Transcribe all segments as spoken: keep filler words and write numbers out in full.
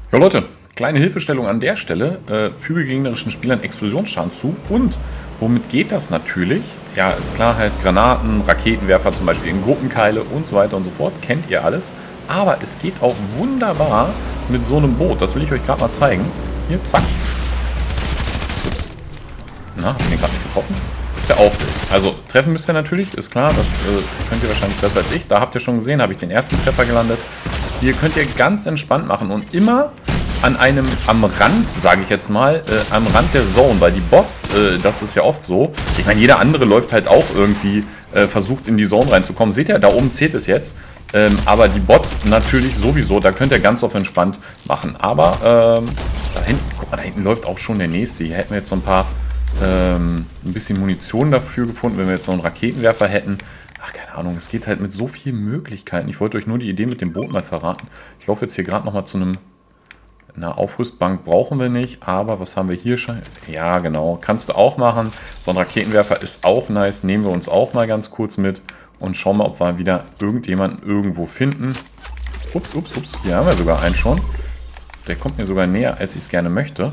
Ja Leute, kleine Hilfestellung an der Stelle. Äh, füge gegnerischen Spielern Explosionsschaden zu. Und womit geht das natürlich? Ja, ist klar halt Granaten, Raketenwerfer zum Beispiel in Gruppenkeile und so weiter und so fort. Kennt ihr alles. Aber es geht auch wunderbar mit so einem Boot. Das will ich euch gerade mal zeigen. Hier, zack. Ups. Na, hab ich den gerade nicht getroffen? Ist ja auch wild. Also treffen müsst ihr natürlich, ist klar. Das äh, könnt ihr wahrscheinlich besser als ich. Da habt ihr schon gesehen, habe ich den ersten Treffer gelandet. Hier könnt ihr ganz entspannt machen und immer an einem, am Rand, sage ich jetzt mal, äh, am Rand der Zone, weil die Bots, äh, das ist ja oft so, ich meine, jeder andere läuft halt auch irgendwie, äh, versucht in die Zone reinzukommen. Seht ihr, da oben zählt es jetzt, ähm, aber die Bots natürlich sowieso, da könnt ihr ganz auf entspannt machen. Aber, ähm, da hinten, guck mal, da hinten läuft auch schon der nächste. Hier hätten wir jetzt so ein paar, ähm, ein bisschen Munition dafür gefunden, wenn wir jetzt so einen Raketenwerfer hätten. Ach, keine Ahnung, es geht halt mit so vielen Möglichkeiten. Ich wollte euch nur die Idee mit dem Boot mal verraten. Ich laufe jetzt hier gerade nochmal zu einem... Eine Aufrüstbank brauchen wir nicht, aber was haben wir hier schon? Ja, genau, kannst du auch machen. So ein Raketenwerfer ist auch nice, nehmen wir uns auch mal ganz kurz mit und schauen mal, ob wir wieder irgendjemanden irgendwo finden. Ups, ups, ups, hier haben wir sogar einen schon. Der kommt mir sogar näher, als ich es gerne möchte.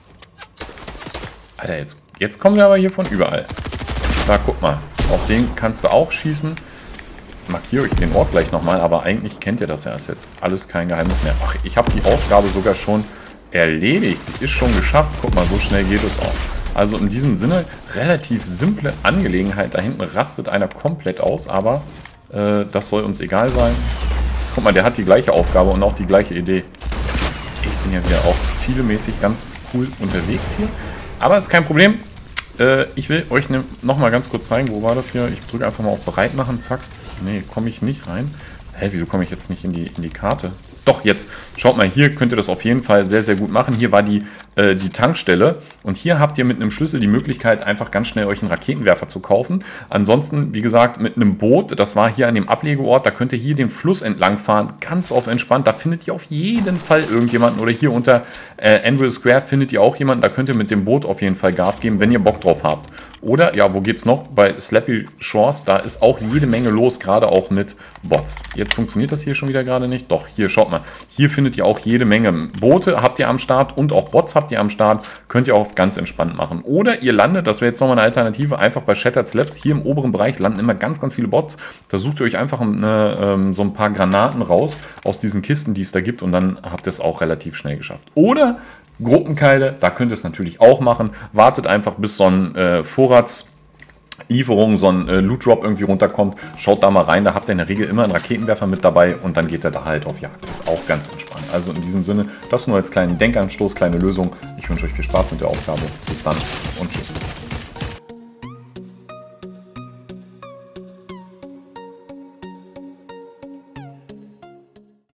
Alter, jetzt, jetzt kommen wir aber hier von überall. Da, guck mal, auf den kannst du auch schießen. Markiere euch den Ort gleich nochmal, aber eigentlich kennt ihr das ja, ist jetzt alles kein Geheimnis mehr. Ach, ich habe die Aufgabe sogar schon erledigt. Sie ist schon geschafft. Guck mal, so schnell geht es auch. Also in diesem Sinne, relativ simple Angelegenheit. Da hinten rastet einer komplett aus, aber äh, das soll uns egal sein. Guck mal, der hat die gleiche Aufgabe und auch die gleiche Idee. Ich bin ja wieder auch zielemäßig ganz cool unterwegs hier. Aber ist kein Problem. Äh, ich will euch ne, nochmal ganz kurz zeigen, wo war das hier? Ich drücke einfach mal auf Bereit machen, zack. Nee, komme ich nicht rein. Hä, wieso komme ich jetzt nicht in die, in die Karte? Doch, jetzt. Schaut mal, hier könnt ihr das auf jeden Fall sehr, sehr gut machen. Hier war die, äh, die Tankstelle. Und hier habt ihr mit einem Schlüssel die Möglichkeit, einfach ganz schnell euch einen Raketenwerfer zu kaufen. Ansonsten, wie gesagt, mit einem Boot. Das war hier an dem Ablegeort. Da könnt ihr hier den Fluss entlang fahren. Ganz auf entspannt. Da findet ihr auf jeden Fall irgendjemanden. Oder hier unter äh, Anvil Square findet ihr auch jemanden. Da könnt ihr mit dem Boot auf jeden Fall Gas geben, wenn ihr Bock drauf habt. Oder, ja, wo geht's noch? Bei Slappy Shores, da ist auch jede Menge los, gerade auch mit Bots. Jetzt funktioniert das hier schon wieder gerade nicht. Doch, hier, schaut mal. Hier findet ihr auch jede Menge Boote, habt ihr am Start und auch Bots habt ihr am Start. Könnt ihr auch ganz entspannt machen. Oder ihr landet, das wäre jetzt nochmal eine Alternative, einfach bei Shattered Slabs. Hier im oberen Bereich landen immer ganz, ganz viele Bots. Da sucht ihr euch einfach eine, ähm, so ein paar Granaten raus aus diesen Kisten, die es da gibt. Und dann habt ihr es auch relativ schnell geschafft. Oder... Gruppenkeile, da könnt ihr es natürlich auch machen. Wartet einfach, bis so ein äh, Vorratslieferung, so ein äh, Loot-Drop irgendwie runterkommt. Schaut da mal rein, da habt ihr in der Regel immer einen Raketenwerfer mit dabei und dann geht er da halt auf Jagd. Ist auch ganz entspannt. Also in diesem Sinne, das nur als kleinen Denkanstoß, kleine Lösung. Ich wünsche euch viel Spaß mit der Aufgabe. Bis dann und tschüss.